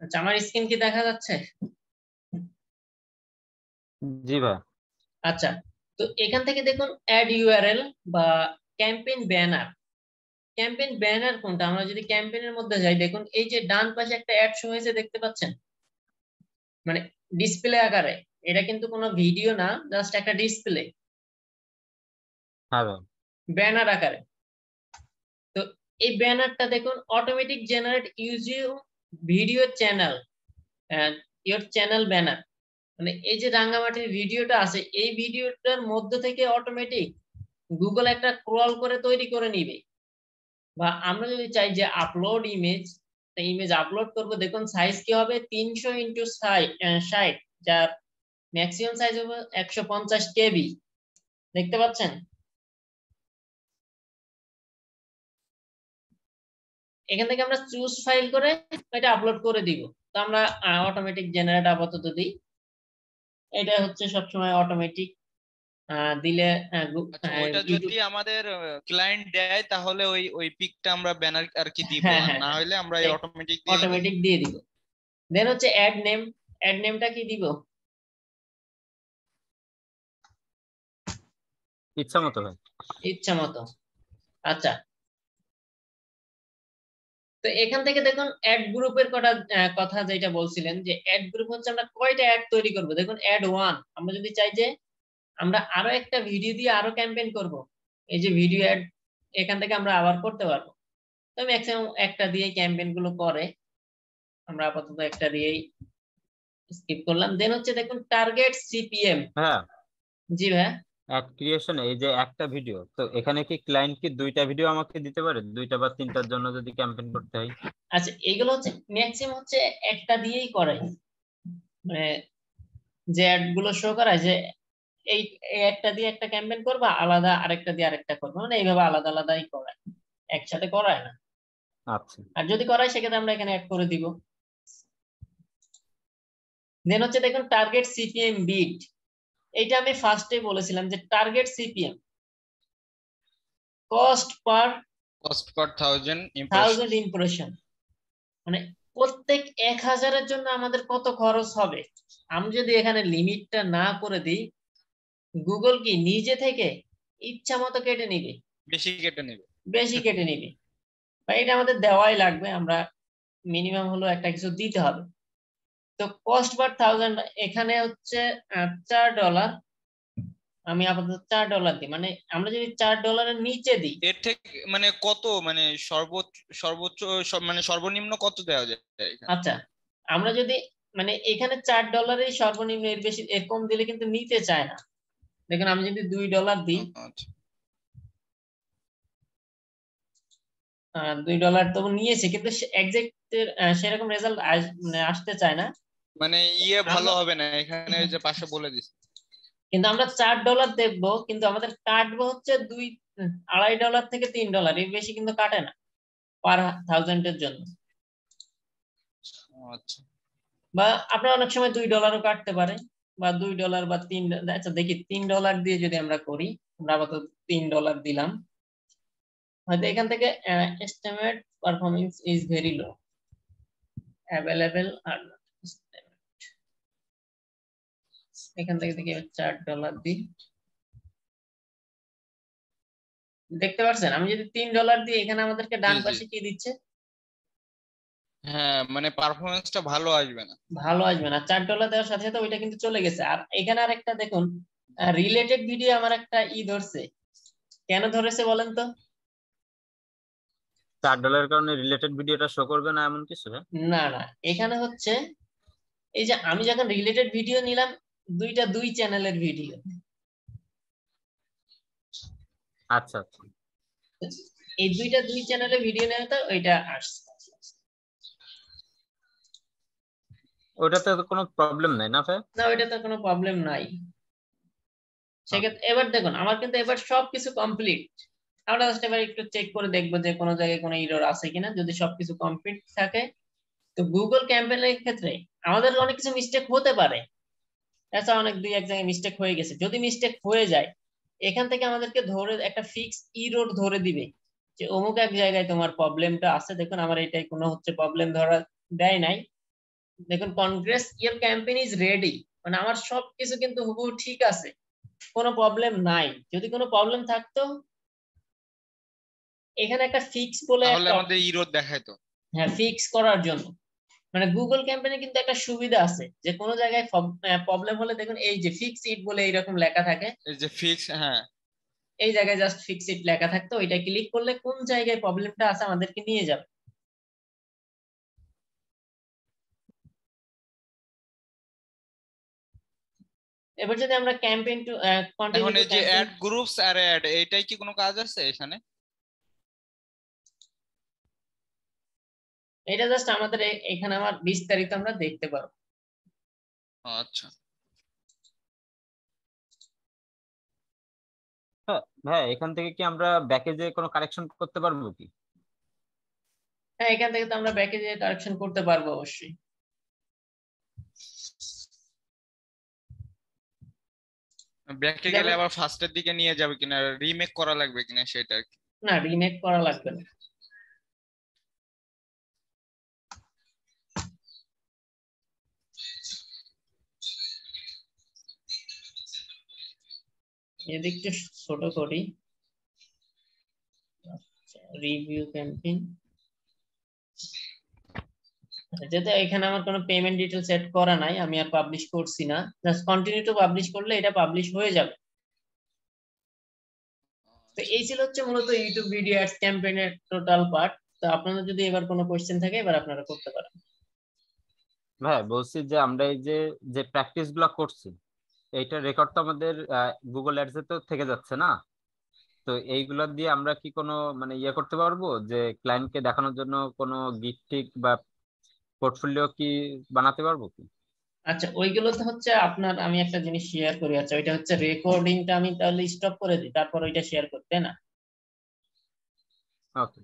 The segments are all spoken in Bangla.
আচ্ছা, আমার স্ক্রিন কি দেখা যাচ্ছে? জি ভাই। আচ্ছা, তো এখান থেকে দেখুন অ্যাড ইউআরএল বা ক্যাম্পেইন ব্যানার। ক্যাম্পেইন ব্যানার কোনটা? আমরা যদি ক্যাম্পেইনের মধ্যে যাই, দেখুন এই যে ডান পাশে একটা অ্যাড শো হয়েছে, দেখতে পাচ্ছেন? মানে ডিসপ্লে আকারে। এটা কিন্তু কোনো ভিডিও না, জাস্ট একটা ডিসপ্লে, হ্যাঁ ভাই। ব্যানার আকারে। তো এই ব্যানারটা দেখুন, automatic generate using video channel, your channel banner. মানে এই যে রাঙ্গামাটির ভিডিওটা আছে, এই ভিডিওটার মধ্য থেকে অটোমেটিক গুগল একটা ক্রল করে তৈরি করে নিবে। বা আমরা যদি চাই যে আপলোড ইমেজ, ইমেজ আপলোড করব, দেখুন সাইজ কি হবে, 300x60, যার ম্যাক্সিমাম সাইজ হবে 150 KB। দেখতে পাচ্ছেন? এখান থেকে আমরা চুজ ফাইল করে এটা আপলোড করে দিব। তো আমরা অটোমেটিক জেনারেট আপাতত দিই। এটা হচ্ছে সবসময় অটোমেটিক দিলে আচ্ছা, ওইটা ইউটিউব। যদি আমাদের ক্লায়েন্ট দেয় তাহলে ওই ওই পিকটা আমরা ব্যানার আর কি দিব, হ্যাঁ আর হ্যাঁ না হ্যাঁ, হলে আমরা এই অটোমেটিক দিয়ে দিব। অটোমেটিক দিয়ে দিব। দেন হচ্ছে অ্যাড নেম। অ্যাড নেমটা কি দিব? ইচ্ছা মতো ভাই। ইচ্ছা মতো। আচ্ছা, তো এখান থেকে দেখুন অ্যাড গ্রুপের কথা যেটা বলছিলেন, যে অ্যাড গ্রুপ হচ্ছে আমরা কয়টা অ্যাড তৈরি করব। দেখুন অ্যাড ওয়ান, আমরা যদি চাই যে আমরা আরো একটা ভিডিও দিয়ে আরো ক্যাম্পেইন করব, এই যে ভিডিও অ্যাড, এখান থেকে আমরা আবার করতে পারবো। তো ম্যাক্সিমাম একটা দিয়ে ক্যাম্পেইন গুলো করে, আমরা আপাতত একটা দিয়েই স্কিপ করলাম। দেন হচ্ছে দেখুন টার্গেট সিপিএম। হ্যাঁ, জি ভাই। অ্যাড ক্রিয়েশন, এই যে একটা ভিডিও, তো এখানে কি ক্লায়েন্ট কি দুইটা ভিডিও আমাকে দিতে পারে, দুইটা বা তিনটার জন্য যদি ক্যাম্পেইন করতে হয়? আচ্ছা, এইগুলো হচ্ছে ম্যাক্সিমাম হচ্ছে একটা দিয়েই করে। মানে যে অ্যাড গুলো শো করায় যে এই এই একটা দিয়ে একটা ক্যাম্পেইন করবা, আলাদা আরেকটা দিয়ে আরেকটা করবা, মানে এইভাবে আলাদা আলাদাই করায়, একসাথে করায় না। আচ্ছা। আর যদি করায় সেক্ষেত্রে আমরা এখানে অ্যাড করে দিব। দেন হচ্ছে দেখুন টার্গেট সিপিএম বিট। এইটা আমি ফার্স্টে বলেছিলাম যে target CPM, cost per cost per 1000 impression. 1000 impression. মানে প্রত্যেক 1000-এর জন্য আমাদের কত খরচ হবে। আমি যদি এখানে লিমিটটা না করে দিই, গুগল কি নিজে থেকে ইচ্ছা মতো কেটে নিবে, বেশি কেটে নেবে। বেশি কেটে নিবে। বা এটা আমাদের দেওয়াই লাগবে, আমরা মিনিমাম হলো একটা কিছু দিতে হবে। তো কস্ট পার 1000 এখানে হচ্ছে $4। আমি আপাতত $4 দিই। মানে আমরা যদি $4-এর নিচে দিই, এর থেকে মানে কত, মানে সর্বোচ্চ সর্বোচ্চ মানে সর্বনিম্ন কত দেওয়া যায় এখানে? আচ্ছা আমরা যদি মানে এখানে $4-ই সর্বনিম্ন, এর বেশি এর কম দিলে কিন্তু নিতে চায় না। দেখুন আমি যদি $2 দিই, আচ্ছা। $2 তবু নিয়েছে, কিন্তু এক্সাক্ট সেরকম রেজাল্ট মানে আসতে চায় না। মানে ইয়ে ভালো আমরা হবে না, এখানে ওই যে পাশে বলে দিচ্ছে। কিন্তু আমরা $4 দেখবো, কিন্তু আমাদের কাটবো হচ্ছে $2.5 থেকে $3, এর বেশি কিন্তু কাটে না পার 1000-এর জন্য। আচ্ছা। বা আপনার অনেক সময় $2-ও কাটতে পারে, বা $2 বা $3। আচ্ছা দেখি $3 দিয়ে যদি আমরা করি, আমরা আপাতত $3 দিলাম। হয়তো এখান থেকে estimate performance is very low, available আর not estimate। এখান থেকে দেখি $4 দিই। দেখতে পাচ্ছেন আমি যদি $3 দিই, এখানে আমাদেরকে জি ডান জি। পাশে কি দিচ্ছে? হ্যাঁ, মানে পারফরমেন্সটা ভালো আসবে না। ভালো আসবে না। $4 দেওয়ার সাথে সাথে ওইটা কিন্তু চলে গেছে। আর এখানে আরেকটা দেখুন, রিলেটেড ভিডিও আমার একটা ধরছে। কেন ধরেছে বলেন তো? $4 কারণে রিলেটেড ভিডিওটা শো করবে না এমন কিছু? হ্যাঁ। না না, এখানে হচ্ছে এই যে আমি যখন রিলেটেড ভিডিও নিলাম, দুই চ্যানেলের ভিডিও, আচ্ছা আচ্ছা। এই দুই চ্যানেলের ভিডিও নেওয়া তো ওইটা আসছে। ওটাতে তো কোনো প্রবলেম নাই না ভাই? না, ওইটা তো কোনো প্রবলেম নাই। সেক্ষেত্রে এবার দেখুন আমার কিন্তু এবার সবকিছু কমপ্লিট। আমরা জাস্ট এবার একটু চেক করে দেখবো যে কোনো জায়গায় কোনো এরর আছে কিনা। যদি সবকিছু কমপ্লিট থাকে, তো গুগল ক্যাম্পেইনের ক্ষেত্রে আমাদের অনেক কিছু মিস্টেক হতে পারে। এছাড়া অনেক এক জায়গায় মিস্টেক হয়ে গেছে। যদি মিস্টেক হয়ে যায়, এখান থেকে আমাদেরকে ধরে একটা ফিক্স ইরোড ধরে দিবে যে অমুক এক জায়গায় তোমার প্রবলেমটা আছে। দেখুন আমার এটাই কোনো হচ্ছে প্রবলেম ধরা দেয় নাই। দেখুন congrats your campaign is ready, মানে আমার সবকিছু কিন্তু হুবহু ঠিক আছে, কোনো প্রবলেম নাই। যদি কোনো প্রবলেম থাকতো এখানে একটা ফিক্স বলে তাহলে একটা আমাদের ইরোড দেখাইতো। হ্যাঁ ফিক্স করার জন্য, মানে গুগল ক্যাম্পেইনে কিন্তু একটা সুবিধা আছে যে কোনো জায়গায় প্রবলেম হলে দেখুন এই যে ফিক্স ইট বলে এরকম লেখা থাকে, এই যে ফিক্স, হ্যাঁ এই জায়গায় জাস্ট ফিক্স ইট লেখা থাকতো, ওইটা ক্লিক করলে কোন জায়গায় প্রবলেমটা আছে আমাদেরকে নিয়ে যাবে। এবার যদি আমরা ক্যাম্পেইন টু কন্টিনিউ এখন টু এই যে ক্যাম্পেইন, অ্যাড গ্রুপস আর অ্যাড, এইটাই কি কোনো কাজ আছে এখানে? এটা জাস্ট আমাদের এখানে আমার বিস্তারিত আমরা দেখতে পারবো। আচ্ছা হ্যাঁ হ্যাঁ, এখান থেকে কি আমরা ব্যাকে যে কোনো কারেকশন করতে পারবো কি? হ্যাঁ এখান থেকে তো আমরা ব্যাকে যে কারেকশন করতে পারবো অবশ্যই। ব্যাকে গেলে আবার ফার্স্টের দিকে নিয়ে যাবে কিনা, রিমেক করা লাগবে কিনা সেটা আর কি। না রিমেক করা লাগবে না। এদিকটা ছোট করি, রিভিউ ক্যাম্পেইন, যেহেতু এখানে আমার কোনো পেমেন্ট ডিটেল সেট করা নাই, আমি আর পাবলিশ করছি না, জাস্ট কন্টিনিউ টু পাবলিশ করলে এটা পাবলিশ হয়ে যাবে। তো এই ছিল হচ্ছে মূলত ইউটিউব ভিডিও অ্যাডস ক্যাম্পেইনের টোটাল পার্ট। তো আপনাদের যদি এবার কোনো কোশ্চেন থাকে এবার আপনারা করতে পারেন। ভাই বলছি যে আমরা এই যে যে প্র্যাকটিস গুলা করছি এইটার রেকর্ড তো আমাদের গুগল অ্যাডসে তো থেকে যাচ্ছে না? তো এইগুলা দিয়ে আমরা কি কোনো মানে ইয়ে করতে পারবো যে ক্লায়েন্টকে দেখানোর জন্য কোনো গিফট টিক বা পোর্টফোলিও কি বানাতে পারবো কি? আচ্ছা ওইগুলোতে হচ্ছে আপনার, আমি একটা জিনিস শেয়ার করি, আচ্ছা ওইটা হচ্ছে রেকর্ডিংটা আমি তাহলে স্টপ করে দিই, তারপর ওইটা শেয়ার করতে না। ওকে।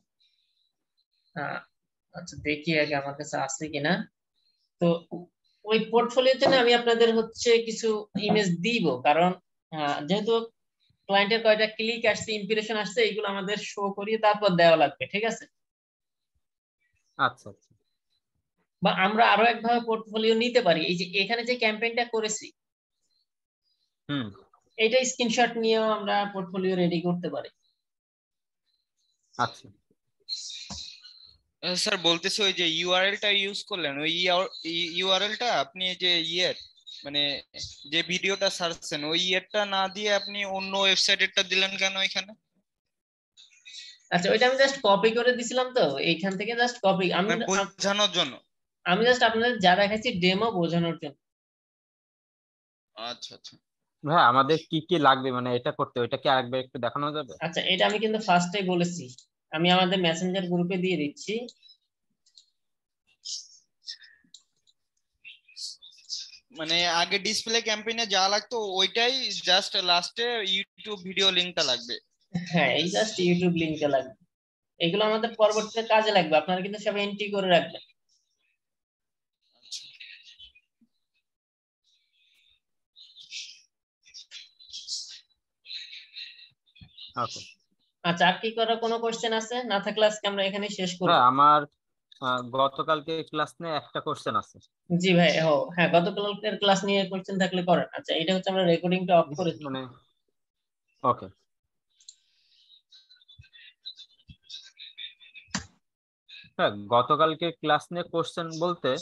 আচ্ছা দেখি আগে আমার কাছে আছে কিনা। তো ওই পোর্টফোলিওতে না আমি আপনাদের হচ্ছে কিছু ইমেজ দিব, কারণ যেহেতু ক্লায়েন্টের কয়টা ক্লিক আসছে ইমপ্রেশন আসছে এইগুলো আমাদের শো করিয়ে তারপর দেওয়া লাগবে, ঠিক আছে? আচ্ছা আচ্ছা। বা আমরা আরো একভাবে পোর্টফোলিও নিতে পারি, এই যে এখানে যে ক্যাম্পেইনটা করেছি হুম। এইটা স্ক্রিনশট নিয়েও আমরা পোর্টফোলিও রেডি করতে পারি। আচ্ছা স্যার বলতেছি ওই যে ইউআরএলটা ইউজ করলেন, ওই ইউআরএলটা আপনি এই যে মানে যে ভিডিওটা সার্চছেন ওই ইয়েরটা না দিয়ে আপনি অন্য ওয়েবসাইটেরটা দিলেন কেন এখানে? আচ্ছা ওইটা আমি জাস্ট কপি করে দিছিলাম, তো এইখান থেকে জাস্ট কপি, আমি মানে বোঝানোর জন্য? আমি জাস্ট আপনাদের যা দেখাচ্ছি ডেমো বোঝানোর জন্য। আচ্ছা আচ্ছা। ভাই আমাদের কি কি লাগবে মানে এটা করতে, ওইটা কি আরেকবার একটু দেখানো যাবে? আচ্ছা এটা আমি কিন্তু ফার্স্টেই বলেছি, আমি আমাদের মেসেঞ্জার গ্রুপে দিয়ে দিচ্ছি। মানে আগে ডিসপ্লে ক্যাম্পেইনে যা লাগতো ওইটাই, জাস্ট লাস্টে ইউটিউব ভিডিও লিংকটা লাগবে। হ্যাঁ এই জাস্ট ইউটিউব লিংকটা লাগবে, এগুলো আমাদের পরবর্তীতে কাজে লাগবে, আপনারা কিন্তু সব এন্ট্রি করে রাখবেন। ওকে। আচ্ছা আর কি করার কোনো কোশ্চেন আছে? না থাকলে আজকে আমরা এখানে শেষ করব। হ্যাঁ আমার গতকালকে ক্লাস নিয়ে একটা কোশ্চেন আছে। জি ভাই, ও হ্যাঁ গতকালকের ক্লাস নিয়ে কোশ্চেন থাকলে করেন। আচ্ছা এটা হচ্ছে আমরা রেকর্ডিংটা অফ করে দিই। মানে ওকে। হ্যাঁ গতকালকে ক্লাস নিয়ে কোশ্চেন বলতে